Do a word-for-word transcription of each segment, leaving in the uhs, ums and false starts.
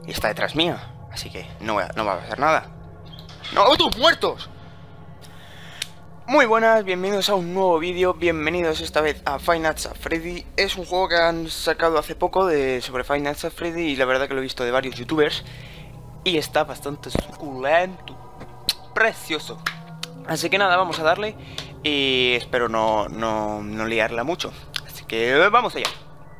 Y está detrás mía. Así que no, voy a, no va a pasar nada. ¡No, tus muertos! Muy buenas, bienvenidos a un nuevo vídeo. Bienvenidos esta vez a Five Nights at Freddy. Es un juego que han sacado hace poco de, sobre Five Nights at Freddy. Y la verdad que lo he visto de varios youtubers. Y está bastante suculento. Precioso. Así que nada, vamos a darle. Y espero no, no, no liarla mucho. Así que vamos allá.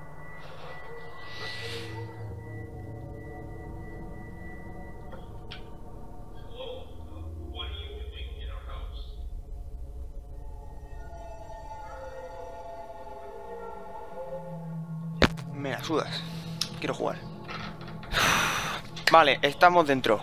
Me la sudas. Quiero jugar. Vale, estamos dentro.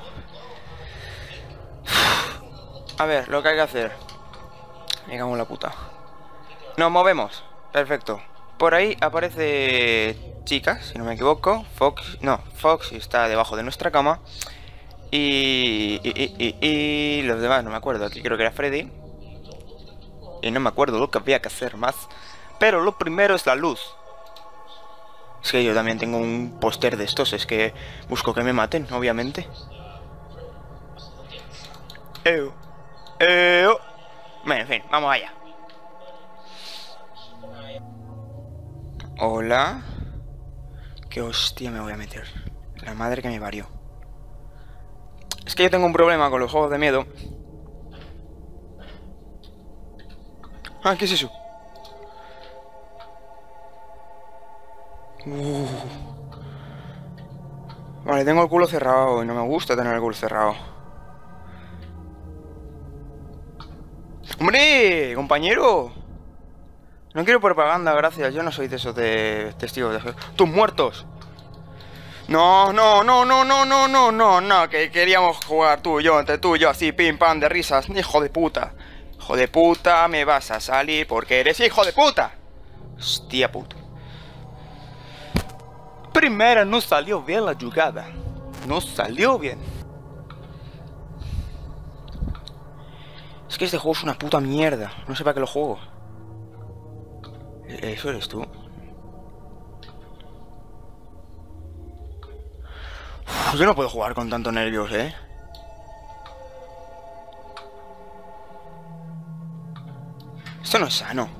A ver, lo que hay que hacer. Me cago en la puta. Nos movemos. Perfecto. Por ahí aparece chica, si no me equivoco. Fox. No, Fox está debajo de nuestra cama. Y, y, y, y, y los demás, no me acuerdo. Aquí creo que era Freddy. Y no me acuerdo lo que había que hacer más. Pero lo primero es la luz. Es que yo también tengo un póster de estos. Es que busco que me maten, obviamente. Eo. Eo. Bueno, en fin, vamos allá. Hola. Qué hostia me voy a meter. La madre que me parió. Es que yo tengo un problema con los juegos de miedo. Ah, ¿qué es eso? Uh. Vale, tengo el culo cerrado y no me gusta tener el culo cerrado. ¡Hombre! ¡Compañero! No quiero propaganda, gracias. Yo no soy de esos de testigos de Jehová. ¡Tus muertos! No, no, no, no, no, no, no, no, no. Que queríamos jugar tú y yo, entre tú y yo, así, pim, pam, de risas. Hijo de puta. Hijo de puta, me vas a salir porque eres hijo de puta. Hostia puta. Primera no salió bien la jugada. No salió bien. Es que este juego es una puta mierda. No sé para qué lo juego. ¿Eso eres tú? Uf, yo no puedo jugar con tantos nervios, ¿eh? Esto no es sano.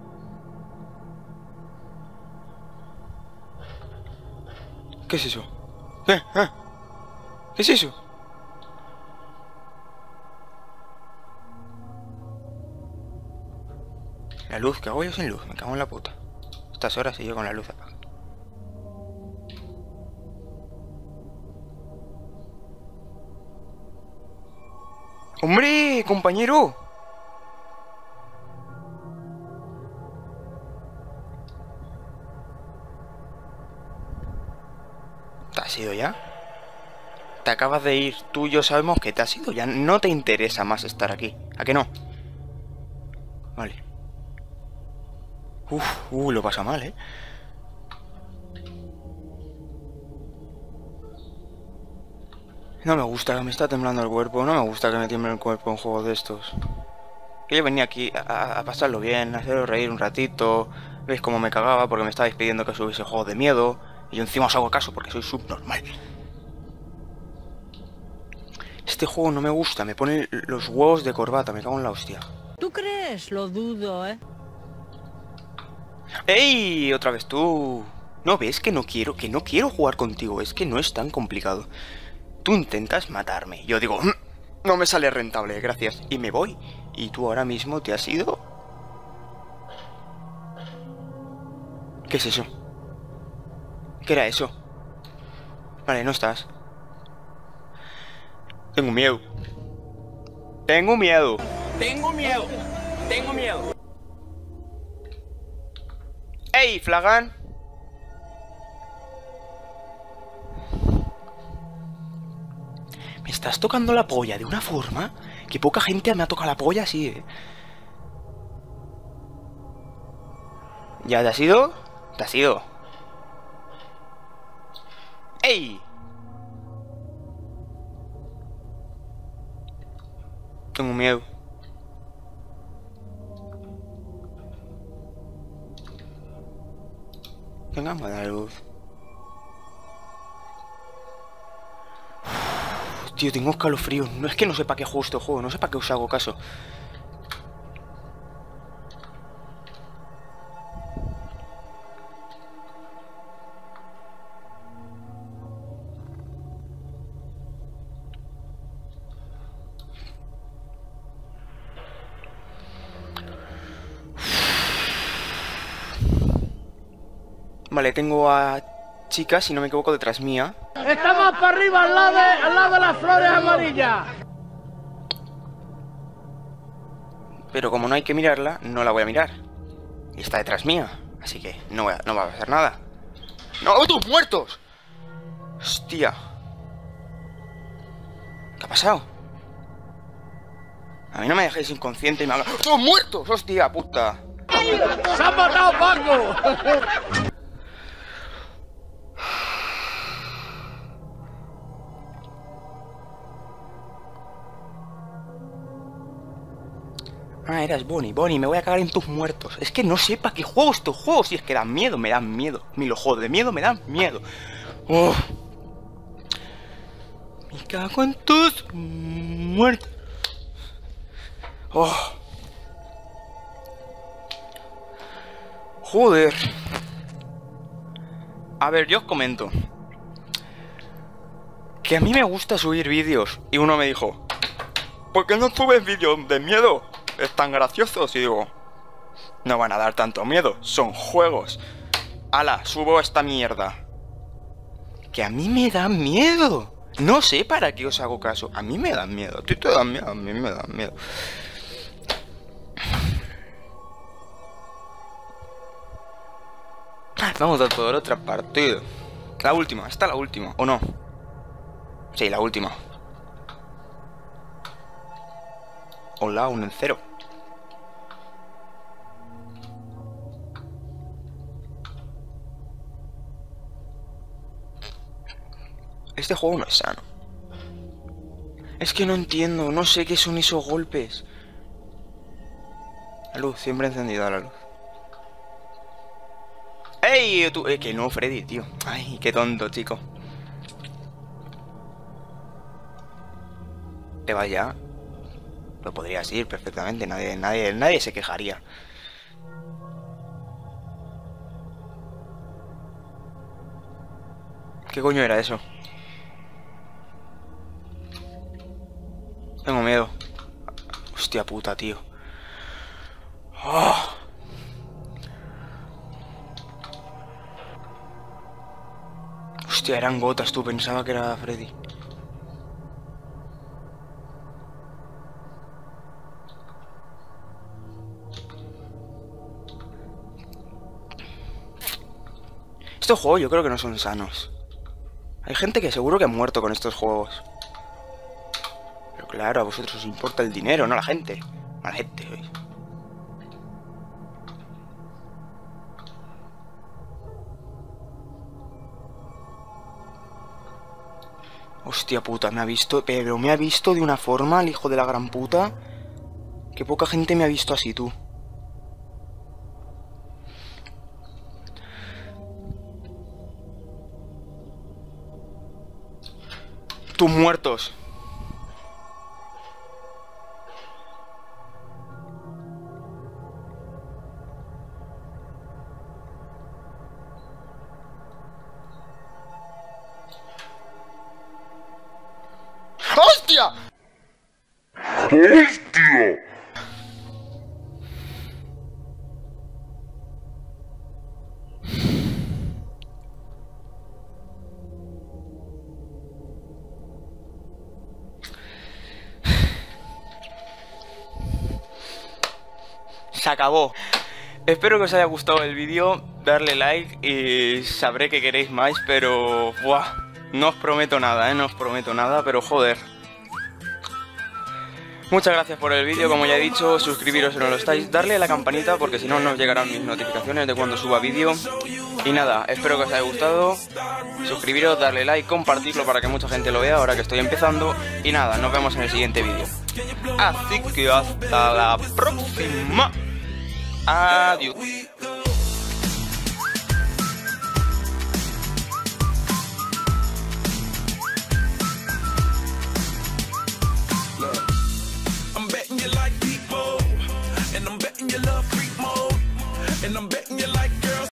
¿Qué es eso? ¿Eh? ¿Eh? ¿Qué es eso? La luz, ¿qué hago yo sin luz? Me cago en la puta. Estas horas y yo con la luz apagada. ¡Hombre, compañero! ¿Te has ido ya? Te acabas de ir. Tú y yo sabemos que te has ido ya. No te interesa más estar aquí. ¿A que no? Vale. Uf, uh, lo pasa mal, ¿eh? No me gusta, me está temblando el cuerpo. No me gusta que me tiemble el cuerpo en juegos de estos. Que yo venía aquí a, a pasarlo bien, a haceros reír un ratito. ¿Veis cómo me cagaba? Porque me estabais pidiendo que subiese juegos de miedo. Y yo encima os hago caso porque soy subnormal. Este juego no me gusta, me pone los huevos de corbata, me cago en la hostia. ¿Tú crees? Lo dudo, ¿eh? ¡Ey! Otra vez tú. ¿No ves que no quiero, que no quiero jugar contigo? Es que no es tan complicado. Tú intentas matarme. Yo digo, no me sale rentable, gracias. Y me voy. Y tú ahora mismo te has ido. ¿Qué es eso? ¿Qué era eso? Vale, no estás. Tengo miedo. Tengo miedo. Tengo miedo. Tengo miedo. ¡Ey, Flagan! Me estás tocando la polla de una forma que poca gente me ha tocado la polla así, ¿eh? ¿Ya te has ido? Te has ido. ¡Ey! Tengo miedo. Venga, me da luz. Tío, tengo escalofríos. No es que no sepa qué juego este juego, no sé para qué os hago caso. Vale, tengo a chicas, si no me equivoco, detrás mía. Estamos para arriba, al lado de, al lado de las flores amarillas. Pero como no hay que mirarla, no la voy a mirar. Y está detrás mía, así que no, voy a, no va a pasar nada. ¡No, tus muertos! Hostia. ¿Qué ha pasado? A mí no me dejáis inconsciente y me haga... ¡Tus muertos! ¡Hostia puta! ¡Se ha matado Paco! Ah, eras Bonnie. Bonnie, me voy a cagar en tus muertos. Es que no sé para qué juego estos juegos. Si es que dan miedo, me dan miedo. Mi los juegos de miedo me dan miedo. Oh. Me cago en tus muertos. Oh. Joder. A ver, yo os comento que a mí me gusta subir vídeos. Y uno me dijo, ¿por qué no subes vídeos de miedo? Están graciosos. Y digo, no van a dar tanto miedo, son juegos. Ala, subo esta mierda. Que a mí me da miedo. No sé para qué os hago caso. A mí me dan miedo. ¿A ti te dan miedo? A mí me dan miedo. Vamos a por otra partida. La última, esta es la última, ¿o no? Sí, la última. Hola, un en cero. Este juego no es sano. Es que no entiendo, no sé qué son esos golpes. La luz, siempre encendida la luz. ¡Ey! Tú, eh, que no, Freddy, tío. Ay, qué tonto, chico. Te vas ya. Lo podrías ir perfectamente, nadie, nadie, nadie se quejaría. ¿Qué coño era eso? Tengo miedo. Hostia puta, tío. Oh. Hostia, eran gotas, tú, pensaba que era Freddy. Estos juegos yo creo que no son sanos. Hay gente que seguro que ha muerto con estos juegos. Pero claro, a vosotros os importa el dinero, no la gente. No la gente, ¿veis? Hostia puta, me ha visto... Pero me ha visto de una forma, el hijo de la gran puta, que poca gente me ha visto así, tú. Tus muertos. ¡Hostia! ¡Hostia! Se acabó. Espero que os haya gustado el vídeo, darle like y sabré que queréis más, pero... Buah, no os prometo nada, ¿eh? No os prometo nada, pero joder. Muchas gracias por el vídeo, como ya he dicho, suscribiros si no lo estáis, darle a la campanita porque si no, no os llegarán mis notificaciones de cuando suba vídeo. Y nada, espero que os haya gustado, suscribiros, darle like, compartirlo para que mucha gente lo vea ahora que estoy empezando. Y nada, nos vemos en el siguiente vídeo. Así que hasta la próxima. Adiós. your love freak mode. And I'm betting you like girls.